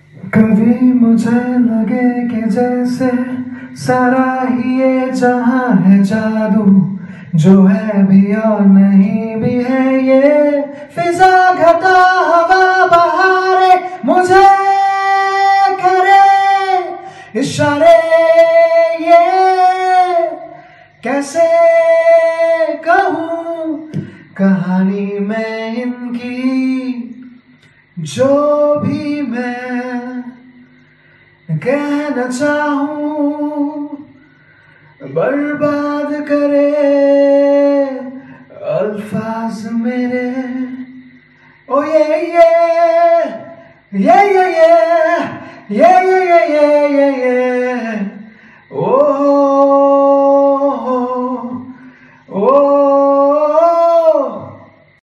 कभी मुझे लगे कि जैसे सारा ही ये जहां है जादू, जो है भी और नहीं भी है ये फिजा घटा हवा बहारे मुझे करे इशारे। ये कैसे कहूँ कहानी मैं इनकी, जो भी मैं कहना चाहूँ बर्बाद करे अल्फाज मेरे। ओ ये